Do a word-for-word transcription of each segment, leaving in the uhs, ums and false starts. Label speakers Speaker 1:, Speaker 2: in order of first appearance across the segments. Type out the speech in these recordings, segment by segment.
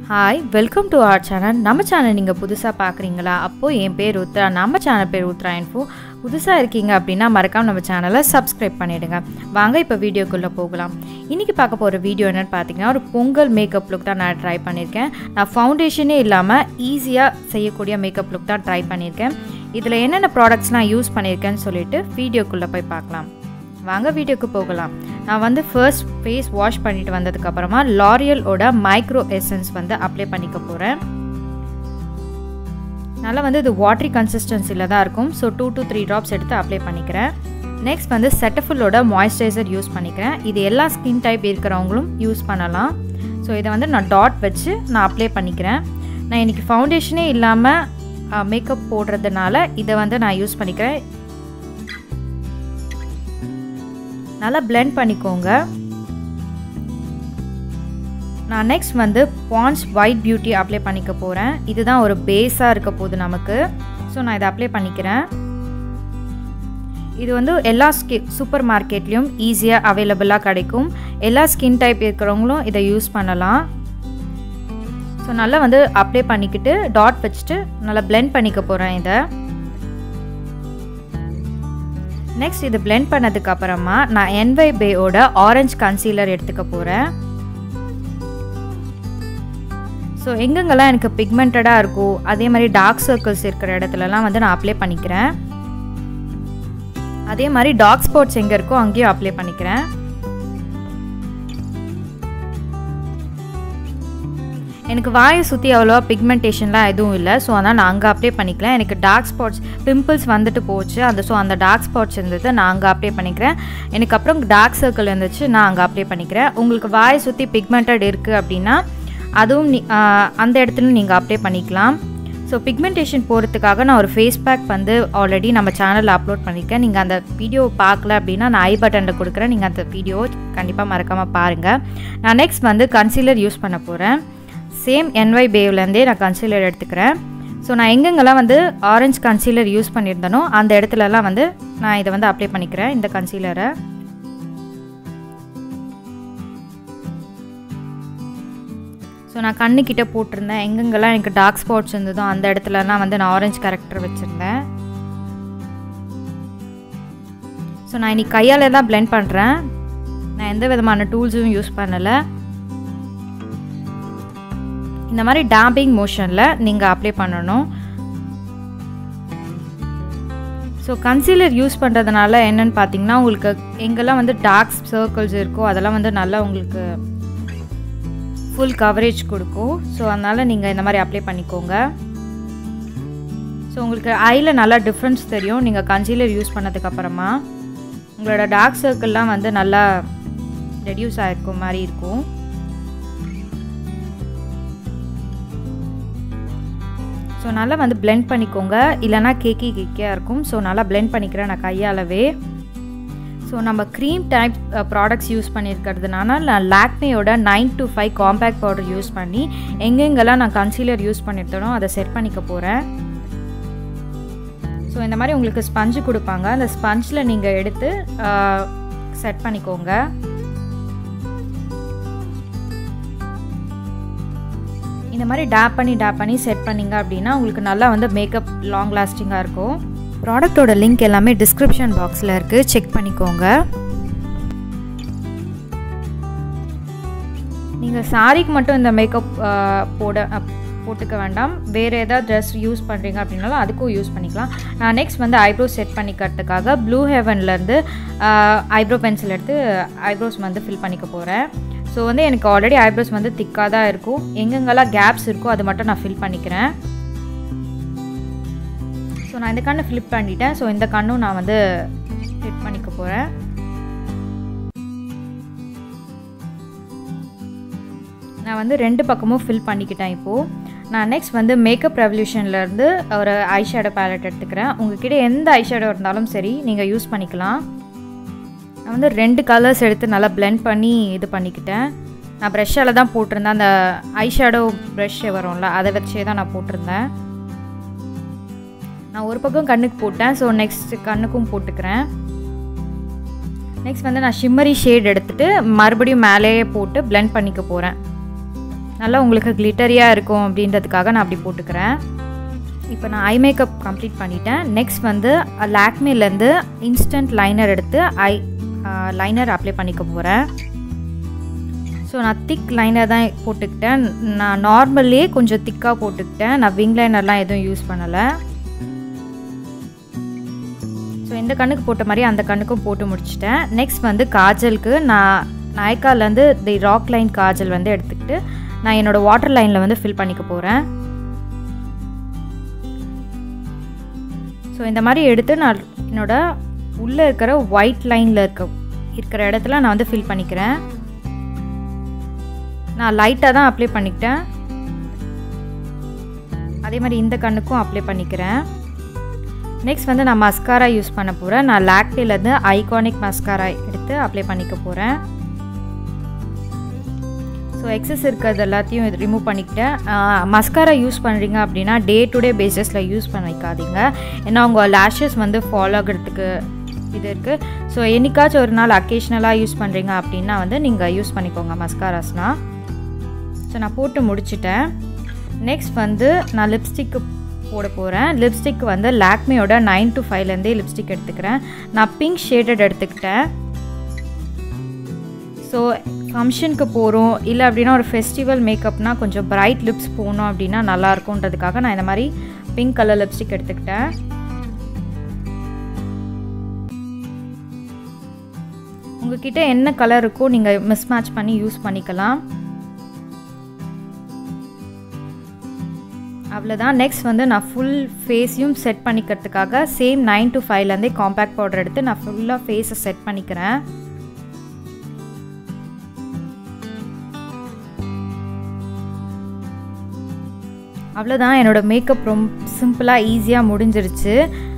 Speaker 1: Hi, welcome to our channel. நம்ம channel நீங்க புதுசா பார்க்கறீங்களா? அப்போ என் பேர் உத்ரா. நம்ம சேனல் பேர் Udhrainfo. புதுசா இருக்கீங்க அப்படினா மறக்காம நம்ம சேனலை சப்ஸ்கிரைப் பண்ணிடுங்க. வாங்க இப்போ வீடியோக்குள்ள போகலாம். இன்னைக்கு பார்க்க போற வீடியோ என்னன்னு பாத்தீங்கன்னா ஒரு பொங்கல் மேக்கப் லுக் தான் நான் ட்ரை பண்ணிருக்கேன். நான் ஃபவுண்டேஷனே இல்லாம ஈஸியா செய்யக்கூடிய மேக்கப் லுக் தான் ட்ரை பண்ணிருக்கேன். இதுல என்னென்ன ப்ராடக்ட்ஸ்லாம் யூஸ் பண்ணிருக்கேன்னு சொல்லிட்டு வீடியோக்குள்ள போய் பார்க்கலாம். வாங்க வீடியோக்கு போகலாம். நான் வந்து ஃபர்ஸ்ட் ஃபேஸ் வாஷ் பண்ணிட்டு வந்ததுக்கு அப்புறமா L'Oreal ஓட மைக்ரோ எசன்ஸ் வந்து அப்ளை பண்ணிக்க போறேன். நல்லா வந்து இது வாட்டரி கன்சிஸ்டன்சில தான் இருக்கும். So two to three drops எடுத்து அப்ளை பண்ணிக்கிறேன். நெக்ஸ்ட் வந்து செட்டஃபுல்லோட மாய்ஸ்சரைசர் யூஸ் பண்ணிக்கிறேன். இது எல்லா ஸ்கின் டைப் இருக்கிறவங்களும் யூஸ் பண்ணலாம். ஸோ இதை வந்து நான் டாட் வச்சு நான் அப்ளை பண்ணிக்கிறேன். நான் இன்னைக்கு ஃபவுண்டேஷனே இல்லாமல் மேக்கப் போடுறதுனால இதை வந்து நான் யூஸ் பண்ணிக்கிறேன். நல்லா blend பண்ணிக்கோங்க. நான் நெக்ஸ்ட் வந்து பான்ஸ் ஒயிட் பியூட்டி அப்ளை பண்ணிக்க போகிறேன். இதுதான் ஒரு பேஸாக இருக்க போகுது நமக்கு. ஸோ நான் இதை அப்ளை பண்ணிக்கிறேன். இது வந்து எல்லா ஸ்கி சூப்பர் மார்க்கெட்லேயும் ஈஸியாக அவைலபிளாக கிடைக்கும். எல்லா ஸ்கின் டைப் இருக்கிறவங்களும் இதை யூஸ் பண்ணலாம். ஸோ நல்லா வந்து அப்ளை பண்ணிக்கிட்டு டாட் வச்சுட்டு நல்லா blend பண்ணிக்க போகிறேன் இதை. நெக்ஸ்ட் இது blend பண்ணதுக்கு அப்புறமா நான் N Y Bay ஓட ஆரஞ்சு கன்சீலர் எடுத்துக்க போகிறேன். ஸோ எங்கெங்கெல்லாம் எனக்கு பிக்மெண்டடாக இருக்கோ அதே மாதிரி டார்க் சர்க்கிள்ஸ் இருக்கிற இடத்துலலாம் வந்து நான் அப்ளை பண்ணிக்கிறேன். அதே மாதிரி டார்க் ஸ்பாட்ஸ் எங்கே இருக்கோ அங்கேயும் அப்ளை பண்ணிக்கிறேன். எனக்கு வாயை சுற்றி அவ்வளோவா பிக்மெண்டேஷன்லாம் எதுவும் இல்லை. ஸோ அதனால் நான் அங்கே அப்ளை பண்ணிக்கலாம். எனக்கு டார்க் ஸ்பாட்ஸ் பிம்பிள்ஸ் வந்துட்டு போச்சு. அந்த ஸோ அந்த டார்க் ஸ்பாட்ஸ் இருந்தது நான் அங்கே அப்ளை பண்ணிக்கிறேன். எனக்கு அப்புறம் டார்க் சர்க்கிள் இருந்துச்சு நான் அங்கே அப்ளை பண்ணிக்கிறேன். உங்களுக்கு வாயை சுற்றி பிக்மெண்டட் இருக்குது அப்படின்னா அதுவும் அந்த இடத்துலையும் நீங்கள் அப்ளை பண்ணிக்கலாம். ஸோ பிக்மெண்டேஷன் போகிறதுக்காக நான் ஒரு ஃபேஸ் பேக் வந்து ஆல்ரெடி நம்ம சேனலில் அப்லோட் பண்ணியிருக்கேன். நீங்கள் அந்த வீடியோ பார்க்கல அப்படின்னா நான் ஐ பட்டனில் கொடுக்குறேன். நீங்கள் அந்த வீடியோ கண்டிப்பாக மறக்காமல் பாருங்கள். நான் நெக்ஸ்ட் வந்து கன்சீலர் யூஸ் பண்ண போகிறேன். சேம் N Y Bayலேருந்தே நான் கன்சீலர் எடுத்துக்கிறேன். ஸோ நான் எங்கெங்கெல்லாம் வந்து ஆரஞ்சு கன்சீலர் யூஸ் பண்ணியிருந்தனோ அந்த இடத்துலலாம் வந்து நான் இதை வந்து அப்ளை பண்ணிக்கிறேன் இந்த கன்சீலரை. ஸோ நான் கண்ணுக்கிட்ட போட்டிருந்தேன். எங்கெங்கெல்லாம் எனக்கு டார்க் ஸ்பாட்ஸ் இருந்ததோ அந்த இடத்துலலாம் வந்து நான் ஆரஞ்சு கரெக்டர் வச்சுருந்தேன். ஸோ நான் இன்னைக்கு கையால் தான் blend பண்ணுறேன். நான் எந்த விதமான டூல்ஸும் யூஸ் பண்ணலை. இந்த மாதிரி டேம்பிங் மோஷனில் நீங்கள் அப்ளை பண்ணணும். ஸோ கன்சீலர் யூஸ் பண்ணுறதுனால என்னென்னு பார்த்தீங்கன்னா உங்களுக்கு எங்கெல்லாம் வந்து டார்க் சர்க்கிள்ஸ் இருக்கோ அதெல்லாம் வந்து நல்லா உங்களுக்கு ஃபுல் கவரேஜ் கொடுக்கும். ஸோ அதனால் நீங்கள் இந்த மாதிரி அப்ளை பண்ணிக்கோங்க. ஸோ உங்களுக்கு ஐயில் நல்லா டிஃப்ரென்ஸ் தெரியும் நீங்கள் கன்சீலர் யூஸ் பண்ணதுக்கப்புறமா. உங்களோட டார்க் சர்க்கிள்லாம் வந்து நல்லா ரெடியூஸ் ஆகிருக்கும் மாதிரி இருக்கும். ஸோ நல்லா வந்து blend பண்ணிக்கோங்க. இல்லைனா கேக்கி கேக்கியாக இருக்கும். ஸோ நல்லா blend பண்ணிக்கிறேன் நான் கையாலவே. ஸோ நம்ம க்ரீம் டைப் ப்ராடக்ட்ஸ் யூஸ் பண்ணியிருக்கிறதுனால நான் லாக்மேயோட nine to five compact powder use பண்ணி எங்கெங்கெல்லாம் நான் கன்சீலர் யூஸ் பண்ணியிருந்தனோ அதை செட் பண்ணிக்க போகிறேன். ஸோ இந்த மாதிரி உங்களுக்கு ஸ்பஞ்சு கொடுப்பாங்க. அந்த ஸ்பஞ்சில் நீங்கள் எடுத்து செட் பண்ணிக்கோங்க. இந்த மாதிரி டேப் பண்ணி டேப் பண்ணி செட் பண்ணிங்க அப்படின்னா உங்களுக்கு நல்லா வந்து மேக்கப் லாங் லாஸ்டிங்காக இருக்கும். ப்ராடக்டோட லிங்க் எல்லாமே டிஸ்கிரிப்ஷன் பாக்ஸில் இருக்குது, செக் பண்ணிக்கோங்க. நீங்கள் சாரிக்கு மட்டும் இந்த மேக்கப் போட போட்டுக்க வேண்டாம். வேறு ஏதாவது ட்ரெஸ் யூஸ் பண்ணுறீங்க அப்படின்னாலும் அதுக்கும் யூஸ் பண்ணிக்கலாம். நான் நெக்ஸ்ட் வந்து ஐப்ரோஸ் செட் பண்ணிக்கிறதுக்காக ப்ளூ ஹெவன்லேருந்து ஐப்ரோ பென்சில் எடுத்து ஐப்ரோஸ் வந்து ஃபில் பண்ணிக்க போகிறேன். ஸோ வந்து எனக்கு ஆல்ரெடி ஐப்ரோஸ் வந்து திக்காக தான் இருக்கும். எங்கெங்கெல்லாம் கேப்ஸ் இருக்கோ அது மட்டும் நான் ஃபில் பண்ணிக்கிறேன். ஸோ நான் இந்த கண்ணை ஃபில் பண்ணிட்டேன். ஸோ இந்த கண்ணும் நான் வந்து ஃபிட் பண்ணிக்க போகிறேன். நான் வந்து ரெண்டு பக்கமும் ஃபில் பண்ணிக்கிட்டேன். இப்போது நான் நெக்ஸ்ட் வந்து மேக்கப் ரெவல்யூஷன்லேருந்து ஒரு ஐஷேடோ பேலட் எடுத்துக்கிறேன். உங்கள்கிட்ட எந்த ஐஷேடோ இருந்தாலும் சரி நீங்கள் யூஸ் பண்ணிக்கலாம். நான் வந்து ரெண்டு கலர்ஸ் எடுத்து நல்லா blend பண்ணி இது பண்ணிக்கிட்டேன். நான் ப்ரெஷ்ஷால் தான் போட்டிருந்தேன். அந்த ஐஷேடோ ப்ரெஷ் வரும்ல அதை வச்சே தான் நான் போட்டிருந்தேன். நான் ஒரு பக்கம் கண்ணுக்கு போட்டேன். ஸோ நெக்ஸ்ட் கண்ணுக்கும் போட்டுக்கிறேன். நெக்ஸ்ட் வந்து நான் ஷிம்மரி ஷேட் எடுத்துகிட்டு மறுபடியும் மேலேயே போட்டு blend பண்ணிக்க போகிறேன். நல்லா உங்களுக்கு கிளிட்டரியாக இருக்கும் அப்படின்றதுக்காக நான் அப்படி போட்டுக்கிறேன். இப்போ நான் ஐ மேக்கப் கம்ப்ளீட் பண்ணிட்டேன். நெக்ஸ்ட் வந்து லாக்மேலேருந்து இன்ஸ்டன்ட் லைனர் எடுத்து ஐ லைனர் அப்ளை பண்ணிக்க போகிறேன். ஸோ நான் திக் லைனர் தான் போட்டுக்கிட்டேன். நான் நார்மல்லே கொஞ்சம் திக்காக போட்டுக்கிட்டேன். நான் விங் லைனர்லாம் எதுவும் யூஸ் பண்ணலை. ஸோ இந்த கண்ணுக்கு போட்ட மாதிரி அந்த கண்ணுக்கும் போட்டு முடிச்சிட்டேன். நெக்ஸ்ட் வந்து காஜலுக்கு நான் நாய்க்காலேருந்து தி ராக் லைன் காஜல் வந்து எடுத்துக்கிட்டு நான் என்னோடய வாட்டர் லைனில் வந்து ஃபில் பண்ணிக்க போகிறேன். ஸோ இந்த மாதிரி எடுத்து நான் என்னோடய உள்ளே இருக்கிற ஒயிட் லைனில் இருக்க இருக்கிற இடத்துல நான் வந்து ஃபில் பண்ணிக்கிறேன். நான் லைட்டாக தான் அப்ளை பண்ணிக்கிட்டேன். அதே மாதிரி இந்த கண்ணுக்கும் அப்ளை பண்ணிக்கிறேன். நெக்ஸ்ட் வந்து நான் மஸ்காரா யூஸ் பண்ண போகிறேன். நான் லாக்மேலேருந்து ஐகானிக் மஸ்காரா எடுத்து அப்ளை பண்ணிக்க போகிறேன். ஸோ எக்ஸஸ் இருக்கிறது எல்லாத்தையும் இது ரிமூவ் பண்ணிக்கிட்டேன். மஸ்காரா யூஸ் பண்ணுறீங்க அப்படின்னா டே டு டே பேஸஸில் யூஸ் பண்ணிக்காதீங்க. ஏன்னா உங்கள் லேஷஸ் வந்து ஃபாலோ ஆகிறதுக்கு இது இருக்குது. ஸோ என்னைக்காச்சும் ஒரு நாள் அக்கேஷ்னலாக யூஸ் பண்ணுறீங்க அப்படின்னா வந்து நீங்கள் யூஸ் பண்ணிக்கோங்க மஸ்காராஸ்னால். ஸோ நான் போட்டு முடிச்சிட்டேன். நெக்ஸ்ட் வந்து நான் லிப்ஸ்டிக்கு போட போகிறேன். லிப்ஸ்டிக் வந்து லாக்மேயோட நைன் டு ஃபைவ்லேருந்தே லிப்ஸ்டிக் எடுத்துக்கிறேன். நான் பிங்க் ஷேடட் எடுத்துக்கிட்டேன். ஸோ ஃபங்க்ஷனுக்கு போகிறோம் இல்லை அப்படின்னா ஒரு ஃபெஸ்டிவல் மேக்கப்னால் கொஞ்சம் பிரைட் லிப்ஸ் போகணும் அப்படின்னா நல்லாயிருக்குன்றதுக்காக நான் இந்த மாதிரி பிங்க் கலர் லிப்ஸ்டிக் எடுத்துக்கிட்டேன். உங்ககிட்ட என்ன கலர் இருக்கோ நீங்கள் மிஸ் மேட்ச் பண்ணி யூஸ் பண்ணிக்கலாம். அவ்வளோதான். நெக்ஸ்ட் வந்து நான் ஃபுல் ஃபேஸையும் செட் பண்ணிக்கிறதுக்காக சேம் நைன் டு ஃபைவ்லேருந்தே காம்பேக்ட் பவுடர் எடுத்து நான் ஃபுல்லாக ஃபேஸை செட் பண்ணிக்கிறேன். அவ்வளோதான். என்னோடய மேக்கப் ரொம்ப சிம்பிளாக ஈஸியாக முடிஞ்சிருச்சு.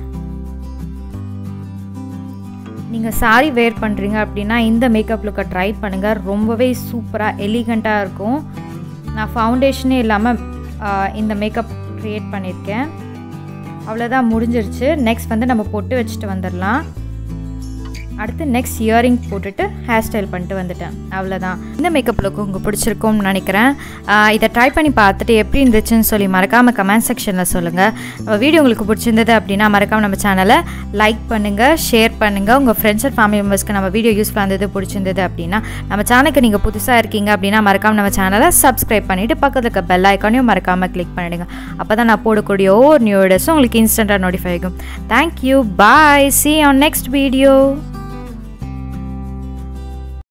Speaker 1: நீங்கள் சாரீ வேர் பண்ணுறீங்க அப்படின்னா இந்த மேக்கப் லுக்கை ட்ரை பண்ணுங்கள். ரொம்பவே சூப்பராக எலிகண்ட்டாக இருக்கும். நான் ஃபவுண்டேஷனே இல்லாமல் இந்த மேக்கப் க்ரியேட் பண்ணியிருக்கேன். அவ்வளோதான், முடிஞ்சிருச்சு. நெக்ஸ்ட் வந்து நம்ம பொட்டு வச்சுட்டு வந்துடலாம். அடுத்து நெக்ஸ்ட் இயரிங் போட்டுட்டு ஹேர் ஸ்டைல் பண்ணிட்டு வந்துட்டேன். அவ்வளோதான். இந்த மேக்கப் லுக்கு உங்களுக்கு பிடிச்சிருக்கும்னு நினைக்கிறேன். இதை ட்ரை பண்ணி பார்த்துட்டு எப்படி இருந்துச்சுன்னு சொல்லி மறக்காமல் கமெண்ட் செக்ஷனில் சொல்லுங்கள். வீடியோ உங்களுக்கு பிடிச்சிருந்தது அப்படின்னா மறக்காமல் நம்ம சேனலை லைக் பண்ணுங்கள், ஷேர் பண்ணுங்கள். உங்கள் ஃப்ரெண்ட்ஸ் அண்ட் ஃபேமிலி மெம்பர்ஸ்க்கு நம்ம வீடியோ யூஸ்ஃபுல்லாக இருந்தது பிடிச்சிருந்தது அப்படின்னா நம்ம சேனலுக்கு நீங்கள் புதுசாக இருக்கீங்க அப்படின்னா மறக்காமல் நம்ம சேனலை சப்ஸ்கிரைப் பண்ணிவிட்டு பக்கத்தில் இருக்க பெல் ஐக்கானையும் மறக்காமல் கிளிக் பண்ணிவிடுங்க. அப்போ தான் நான் போடக்கூடிய ஒவ்வொரு நியூ வீடியோஸும் உங்களுக்கு இன்ஸ்டண்ட்டாக நோட்டிஃபை ஆகும். Thank you, bye, see you on next video.